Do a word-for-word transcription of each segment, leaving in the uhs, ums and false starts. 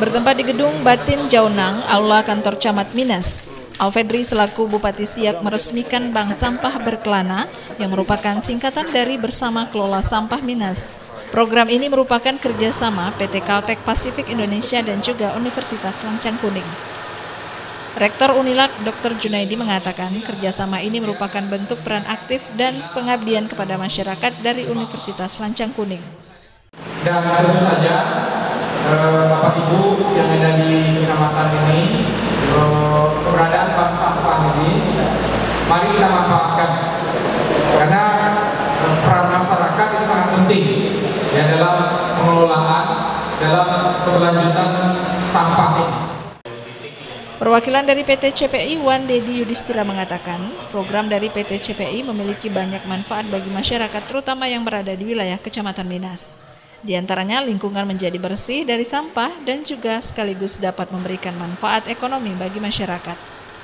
Bertempat di Gedung Batin Jaunang, Aula Kantor Camat Minas, Alfedri selaku Bupati Siak meresmikan Bank Sampah Berkelana yang merupakan singkatan dari Bersama Kelola Sampah Minas. Program ini merupakan kerjasama P T Caltech Pasifik Indonesia dan juga Universitas Lancang Kuning. Rektor Unilak Doktor Junaidi mengatakan kerjasama ini merupakan bentuk peran aktif dan pengabdian kepada masyarakat dari Universitas Lancang Kuning. Dan tentu saja eh, Bapak Ibu yang ada di kecamatan ini, eh, keberadaan bank sampah ini, mari kita manfaatkan karena eh, peran masyarakat itu sangat penting ya dalam pengelolaan, dalam keberlanjutan sampah ini. Perwakilan dari P T C P I Wan Dedi Yudhistira mengatakan, program dari P T C P I memiliki banyak manfaat bagi masyarakat terutama yang berada di wilayah Kecamatan Minas. Di antaranya lingkungan menjadi bersih dari sampah dan juga sekaligus dapat memberikan manfaat ekonomi bagi masyarakat.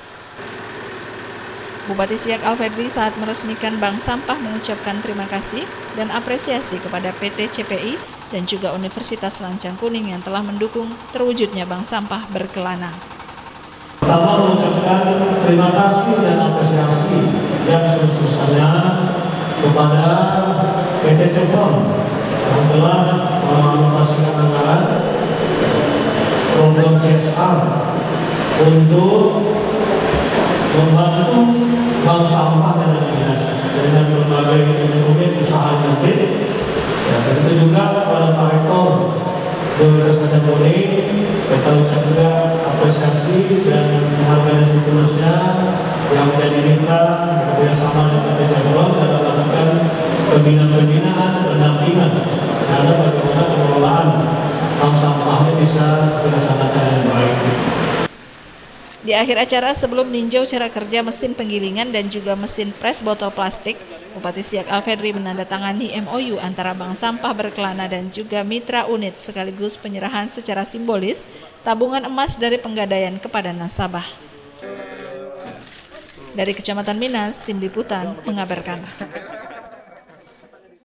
Bupati Siak Alfedri saat meresmikan Bank Sampah mengucapkan terima kasih dan apresiasi kepada P T C P I dan juga Universitas Lancang Kuning yang telah mendukung terwujudnya Bank Sampah Berkelana. Pertama mengucapkan terima kasih dan apresiasi yang sebesar-besarnya kepada P T C P I yang telah mengalokasikan anggaran program C S R untuk membantu bank sampah dan Minas dengan berbagai unit usaha nanti. Ya, tentu juga kepada Pak Rektor Universitas Lancang Kuning, kita ucap juga apresiasi dan penghargaan seterusnya yang sudah diminta bekerjasama dengan P T C P I dalam melakukan pembinaan-pembinaan pendampingan terhadap bagaimana pengelolaan bank sampahnya bisa dilaksanakan dengan baik. Di akhir acara sebelum meninjau cara kerja mesin penggilingan dan juga mesin pres botol plastik, Bupati Siak Alfedri menandatangani M O U antara Bank Sampah Berkelana dan juga mitra unit sekaligus penyerahan secara simbolis tabungan emas dari Penggadaian kepada nasabah. Dari Kecamatan Minas, Tim Liputan mengabarkan.